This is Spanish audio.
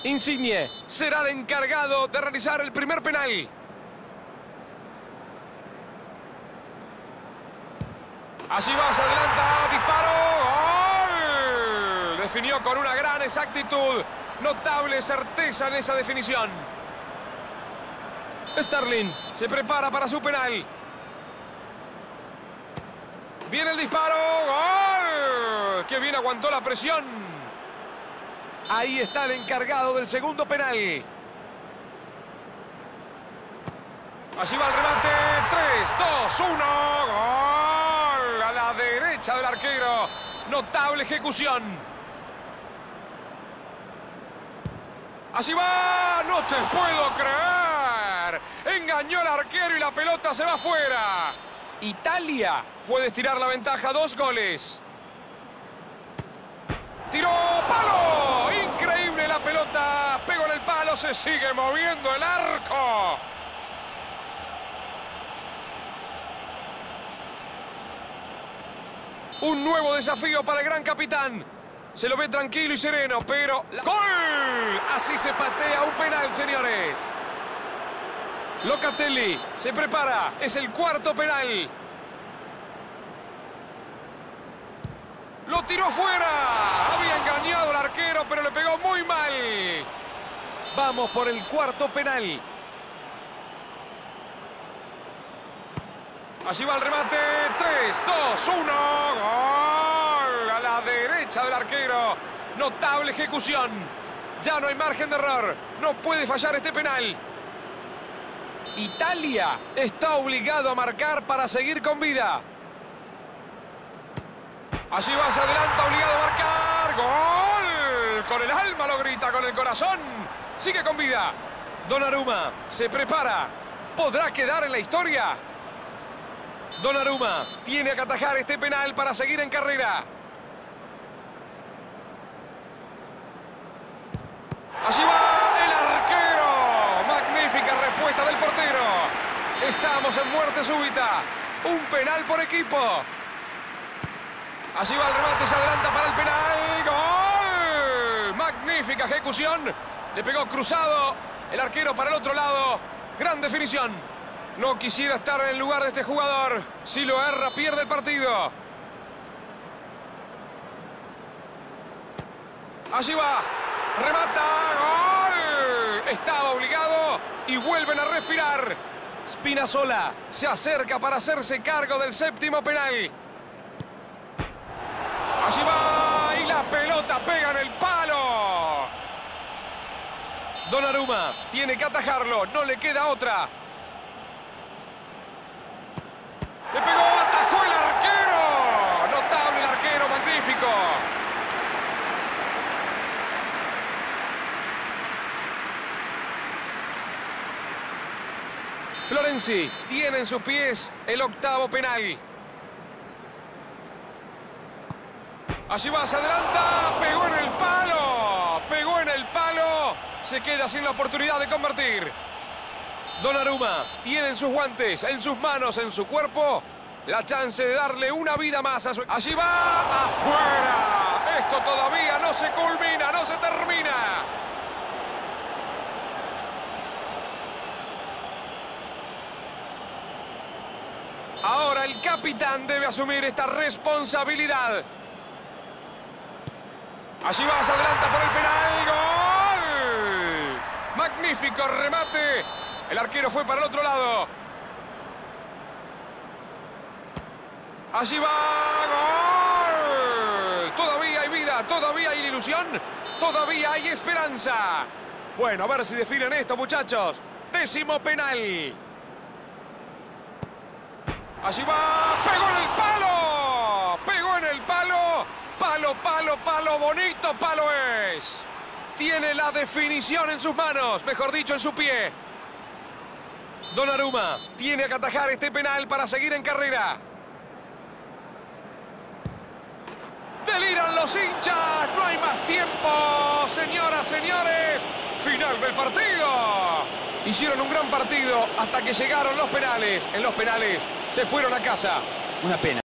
Insigne será el encargado de realizar el primer penal. Allí va, se adelanta, disparo, ¡gol! Definió con una gran exactitud, notable certeza en esa definición. Sterling se prepara para su penal. Viene el disparo, ¡gol! ¡Qué bien aguantó la presión! Ahí está el encargado del segundo penal. Allí va el remate, 3, 2, 1, ¡gol! A la derecha del arquero, notable ejecución. Allí va, no te puedo creer. Engañó al arquero y la pelota se va fuera. Italia puede estirar la ventaja, 2 goles. ¡Tiró! ¡Palo! Increíble la pelota. Pegó en el palo, se sigue moviendo el arco. Un nuevo desafío para el gran capitán. Se lo ve tranquilo y sereno, pero... ¡Gol! Así se patea un penal, señores. Locatelli se prepara. Es el cuarto penal. ¡Lo tiró fuera! Había engañado al arquero, pero le pegó muy mal. Vamos por el cuarto penal. Allí va el remate. 3, 2, 1. ¡Gol! A la derecha del arquero. Notable ejecución. Ya no hay margen de error. No puede fallar este penal. Italia está obligado a marcar para seguir con vida. Allí va, se adelanta, obligado a marcar. ¡Gol! Con el alma lo grita, con el corazón. Sigue con vida. Donnarumma se prepara. ¿Podrá quedar en la historia? Donnarumma tiene que atajar este penal para seguir en carrera. Allí va el arquero. Magnífica respuesta del portero. Estamos en muerte súbita. Un penal por equipo. Allí va el remate, se adelanta para el penal. ¡Gol! Magnífica ejecución. Le pegó cruzado el arquero para el otro lado. Gran definición. No quisiera estar en el lugar de este jugador. Si lo erra, pierde el partido. Allí va. Remata. ¡Gol! Estaba obligado y vuelven a respirar. Spinazzola se acerca para hacerse cargo del séptimo penal. Allí va y la pelota pega en el palo. Donnarumma tiene que atajarlo, no le queda otra. Le pegó, atajó el arquero. Notable el arquero, magnífico. Florenzi tiene en sus pies el octavo penal. Allí va, se adelanta, pegó en el palo. Pegó en el palo. Se queda sin la oportunidad de convertir. Donnarumma tiene en sus guantes, en sus manos, en su cuerpo, la chance de darle una vida más a su... Allí va, afuera. Esto todavía no se culmina, no se termina. Ahora el capitán debe asumir esta responsabilidad. Allí va, se adelanta por el penal. ¡Gol! Magnífico remate. El arquero fue para el otro lado. Allí va. ¡Gol! Todavía hay vida, todavía hay ilusión, todavía hay esperanza. Bueno, a ver si definen esto, muchachos. 10º penal. Allí va. ¡Pegó en el palo! ¡Pegó en el palo! Palo, palo, palo, bonito palo es. Tiene la definición en sus manos, mejor dicho, en su pie. Donnarumma tiene que atajar este penal para seguir en carrera. Deliran los hinchas, no hay más tiempo. Señoras, señores, final del partido. Hicieron un gran partido hasta que llegaron los penales. En los penales se fueron a casa. Una pena.